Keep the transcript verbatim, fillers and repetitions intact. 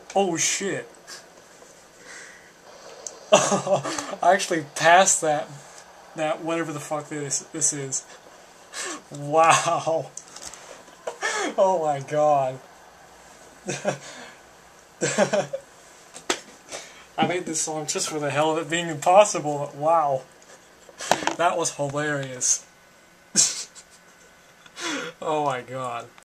Oh shit. I actually passed that, that whatever the fuck this, this is. Wow. Oh my god. I made this song just for the hell of it being impossible, but wow. That was hilarious. Oh my god.